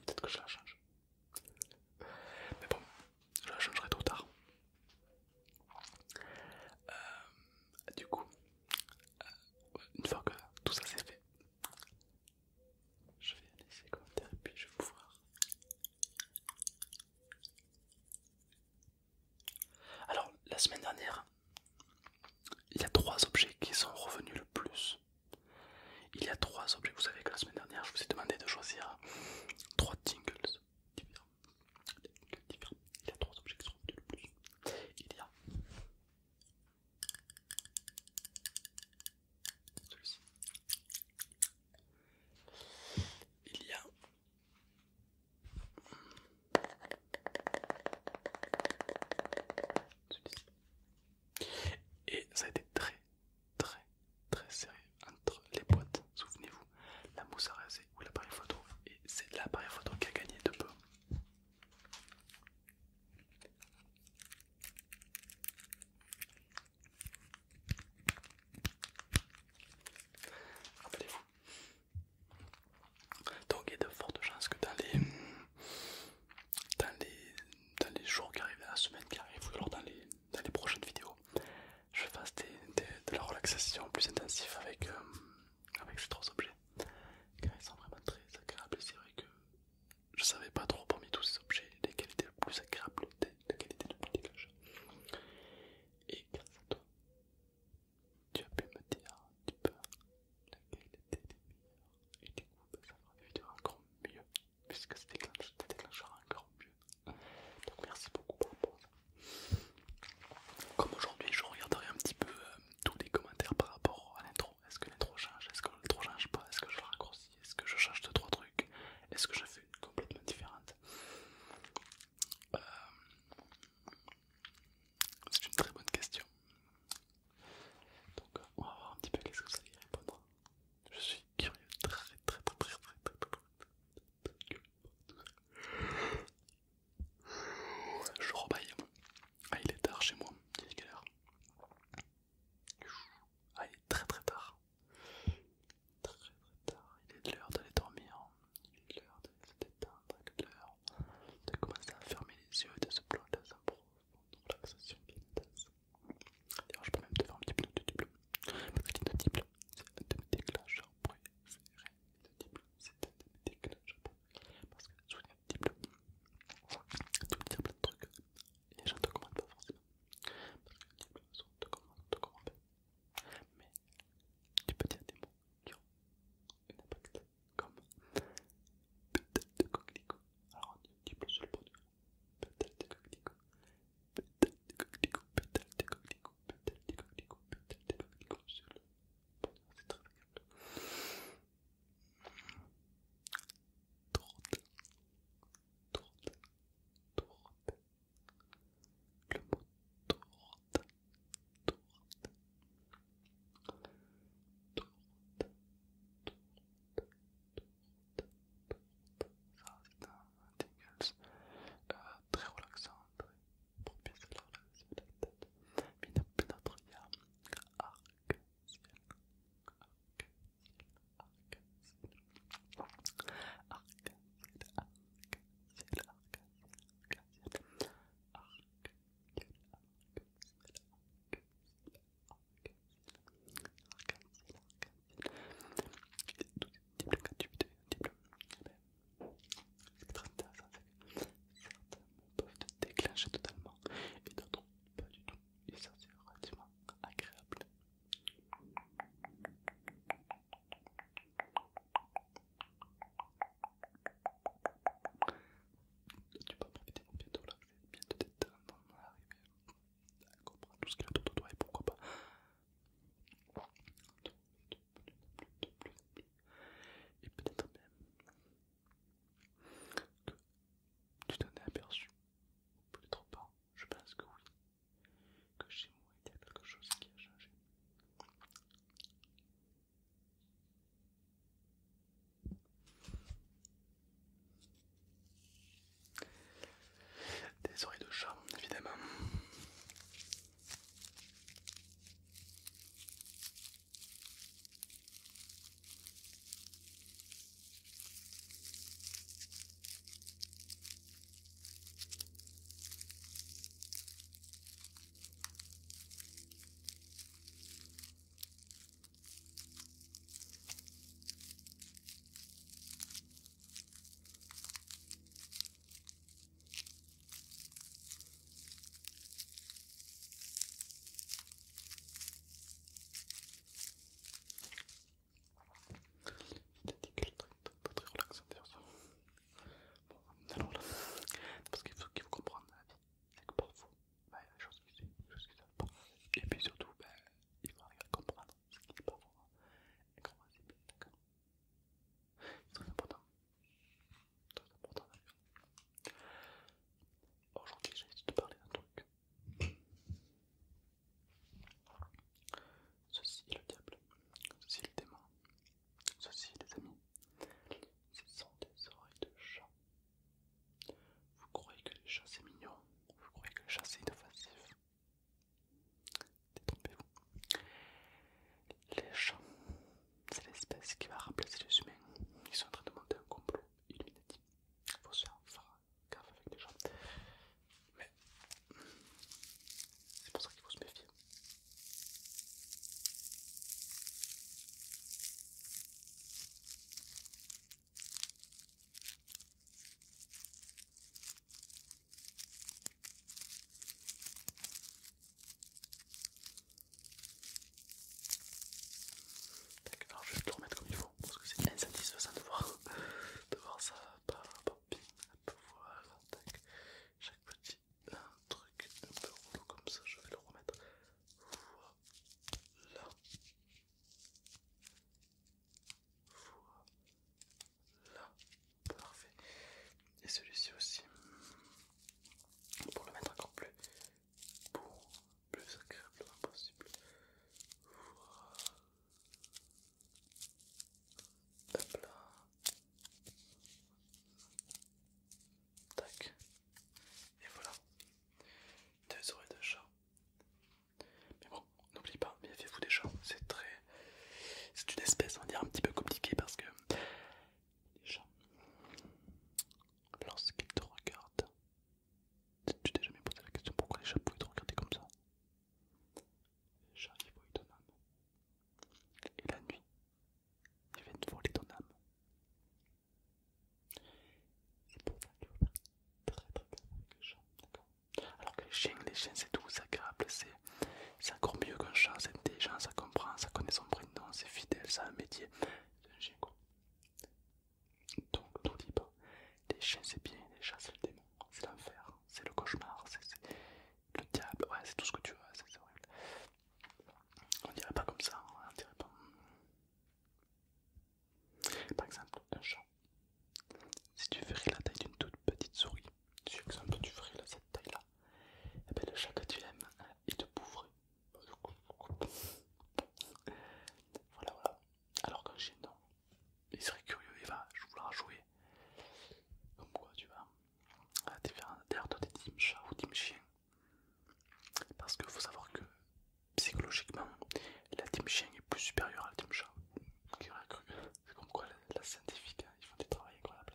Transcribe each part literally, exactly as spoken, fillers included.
peut-être que je la change. Mais bon, je la changerai tôt ou tard. Euh, du coup, euh, une fois que tout ça c'est fait, je vais laisser les commentaires et puis je vais pouvoir. Alors, la semaine dernière, il y a trois objets qui sont revenus le plus. Il y a trois objets. Vous savez que la semaine dernière, je vous ai demandé de choisir trois tingles différents. différents. Il y a trois objets qui sont revenus le plus. Il y a celui-ci. Il y a celui-ci. Et ça a été très très très serré entre les boîtes. Souvenez-vous, la mousse à raser ou l'appareil photo. Et c'est l'appareil photo qui a gagné de peu. Rappelez-vous. Donc il y a de fortes chances que dans les, dans les, dans les jours qui arrivent, dans la semaine qui arrive, ou alors dans les, dans les prochaines vidéos, je fasse des, des, de la relaxation plus intensive avec, euh, avec ces trois objets. Car ils sont vraiment très agréables. C'est vrai que je savais pas trop parmi tous ces objets lesquels étaient le plus agréable, lequel était le plus dégueulasse. Et grâce à toi, tu as pu me dire un petit peu laquelle était les meilleurs. Et du coup, bah, ça fera des vidéos encore mieux, puisque ça déclenche, ça déclenchera encore mieux. Donc merci beaucoup pour ça. Comme aujourd'hui, je regarderai un petit peu euh, tous les commentaires par rapport chiens, les chiens c'est tout, c'est agréable, c'est encore mieux qu'un chat, c'est intelligent, ça comprend, ça connaît son prénom, c'est fidèle, ça a un métier. C'est un chien quoi. Donc n'oublie pas, les chiens c'est bien, les chats c'est le démon, c'est l'enfer, c'est le cauchemar, c'est le diable, ouais c'est tout ce que tu veux, c'est horrible. On dirait pas comme ça, hein, on dirait pas. Par exemple, un chat, si tu ferais la taille d'une toute petite souris, si par exemple tu ferais là, cette taille là, et bien le chat que tu aimes, il te boufferait. Voilà, voilà. Alors qu'un chien, non. Il serait curieux, il va vouloir jouer. Comme quoi, tu vas. D'ailleurs, toi, t'es team chat ou team chien. Parce qu'il faut savoir que psychologiquement, la team chien est plus supérieure à la team chat. Qui aurait cru? C'est comme quoi la, la scientifique, hein, ils font des travaux incroyables.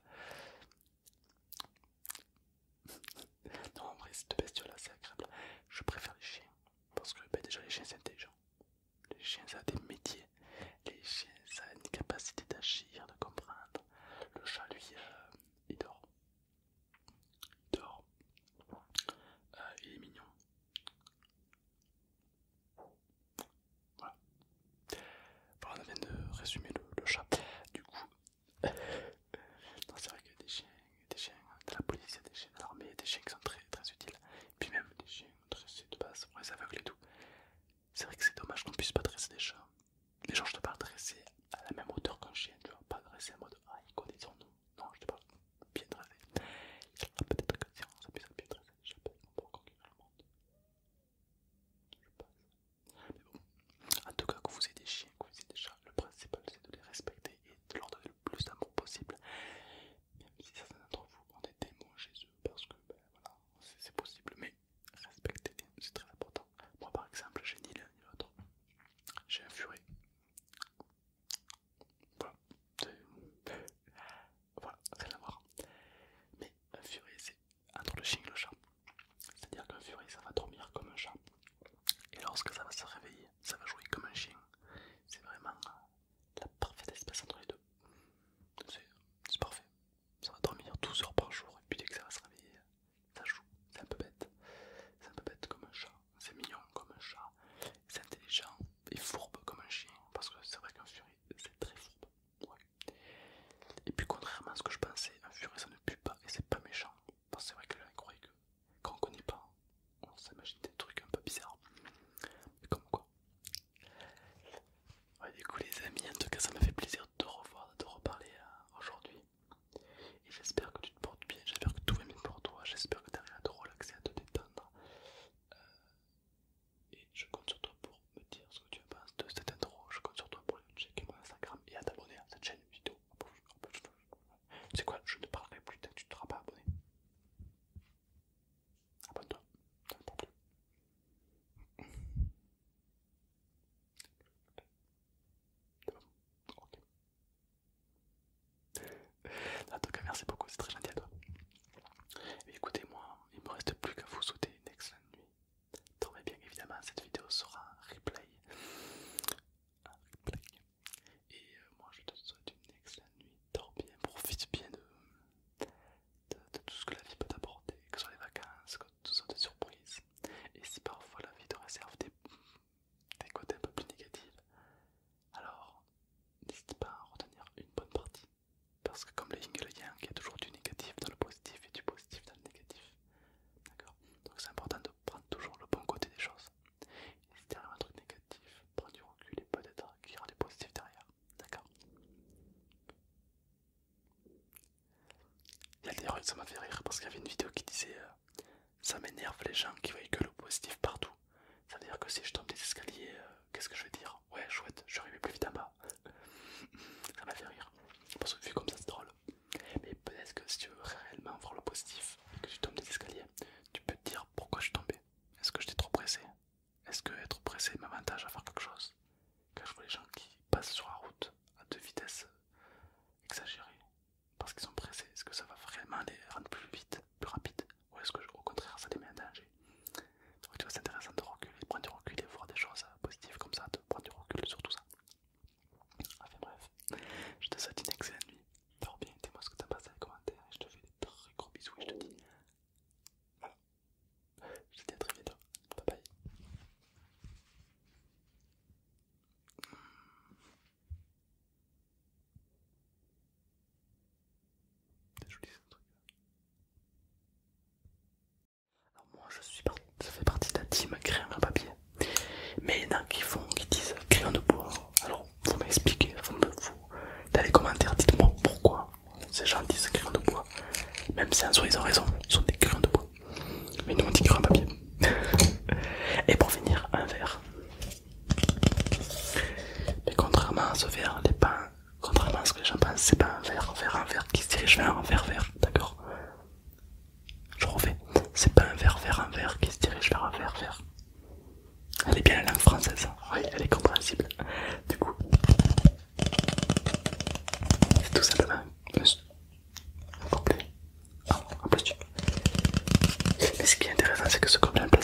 Non, en vrai, cette bestiole là, c'est agréable. Je préfère les chiens. Parce que ben, déjà, les chiens, c'est intelligent. Les chiens, ça a des métiers. Les chiens, ça a une capacité d'agir, de comprendre. Le chat, lui, euh, il dort. Il dort. Euh, il est mignon. Voilà. Bon, on vient de résumer le, le chat. Du coup, non, c'est vrai qu'il y a des chiens, des chiens de la police, il y a des chiens de l'armée, des chiens qui sont très, très utiles. Puis même des chiens dressés de base pour les aveugles et tout. C'est vrai que c'est dommage qu'on puisse pas dresser des chats. Mais genre, je te parle dresser à la même hauteur qu'un chien, tu vois, pas dresser en mode ah, il connaît son nom. Non, je te parle bien dressé. Peut-être que si on s'appuie sur bien dressé, les chats peuvent pas encore gagner le monde. Je pense. Mais bon, en tout cas, que vous ayez des chiens, que vous ayez des chats, le principal c'est de les respecter et de leur donner le plus d'amour possible. Même si certains d'entre vous ont des démons chez eux, parce que ben voilà, c'est possible, mais respecter, c'est très important. Moi par exemple, j'ai ni l'un ni l'autre. J'ai un furet. Voilà, voilà, rien à voir. Mais un furet, c'est entre le chien et le chat. C'est-à-dire qu'un furet, ça va dormir comme un chat. Et lorsque ça va se réveiller, ça va jouer comme un chien. C'est vraiment la parfaite espèce entre les deux. C'est parfait. Ça va dormir douze heures par jour et puis dès que ça va se réveiller, ça joue. C'est un peu bête. C'est un peu bête comme un chat. C'est mignon comme un chat. C'est intelligent et fourbe comme un chien. Parce que c'est vrai qu'un furet, c'est très fourbe. Ouais. Et puis contrairement à ce que je pensais, un furet ça ne pue pas et c'est pas méchant. Parce que c'est vrai que là, il croyait que quand on connaît pas, on s'imagine des trucs un peu bizarres. Mais comme quoi. Ouais, du coup les amis, en tout cas ça m'a fait plaisir de te revoir, de te reparler euh, aujourd'hui. Et j'espère que tu te portes bien, j'espère que tout va bien pour toi, j'espère que tu arrives à te relaxer, à te détendre. Euh, et je compte sur toi pour me dire ce que tu penses de cette intro, je compte sur toi pour checker mon Instagram et à t'abonner à cette chaîne vidéo. C'est quoi, je ne parlerai plus tant que tu ne seras pas abonné. Abonne-toi, ça ne parle plus. Ok. En tout cas, merci beaucoup, c'est très gentil à toi. Et écoutez, moi, il me reste plus qu'à vous souhaiter une excellente nuit. Dormez bien, évidemment, cette vidéo sera un replay. Un replay. Et euh, moi, je te souhaite une excellente nuit. Dors bien, profite bien de, de, de tout ce que la vie peut t'apporter, que ce soit les vacances, que ce soit des surprises. Et si parfois la vie te réserve des, des côtés un peu plus négatifs, alors n'hésite pas à en retenir une bonne partie. Parce que comme le yin et le yang, il y a toujours du négatif dans le positif et du positif dans le négatif. D'accord? Donc c'est important de prendre toujours le bon côté des choses. Et si t'arrives un truc négatif, prends du recul et peut-être qu'il y aura du positif derrière. D'accord? D'ailleurs, ça m'a fait rire parce qu'il y avait une vidéo qui disait euh, ça m'énerve les gens qui voient que le positif partout. Ça veut dire que si je tombe des escaliers, euh, qu'est-ce que je vais dire? Ouais, chouette, je suis arrivé plus vite en bas. Ça m'a fait rire. Parce que vu comme ça, c'est drôle. Mais peut-être que si tu veux réellement voir le positif et que tu tombes des escaliers, tu peux te dire pourquoi je suis tombé. Est-ce que j'étais trop pressé? Est-ce que être pressé m'avantage à faire quelque chose? Quand je vois les gens qui passent sur la route à deux vitesses exagérées parce qu'ils sont pressés, est-ce que ça va vraiment les rendre plus vite, plus rapide? Ou est-ce que au contraire ça les met en danger? Donc tu vois, c'est intéressant de reculer, prendre du recul et voir des choses positives comme ça, de prendre du recul sur tout ça. Enfin bref, je te souhaite une excellente nuit. Dors bien, dis-moi ce que t'as passé dans les commentaires et je te fais des très gros bisous et je te dis voilà. Je te dis à très je suis parti, ça fait partie de la team crayon à papier. Mais il y en a qui font, qui disent crayon de bois. Alors, vous m'expliquez, vous me vous, dans les commentaires, dites-moi pourquoi ces gens disent crayon de bois. Même si en soi ils ont raison, ce sont des crayons de bois. Mais nous on dit crayon à papier. Et pour finir, un verre. Mais contrairement à ce verre, les pains, contrairement à ce que les gens pensent, c'est pas un verre, vers un verre qui se dirige vers un verre vert, d'accord? Je refais, c'est pas un verre vers un verre qui se dirige vers un verre vert. Elle est bien la langue française, oui, elle est compréhensible. Du coup, c'est tout simplement un complet. Ah, en plastique. Mais ce qui est intéressant, c'est que ce complet en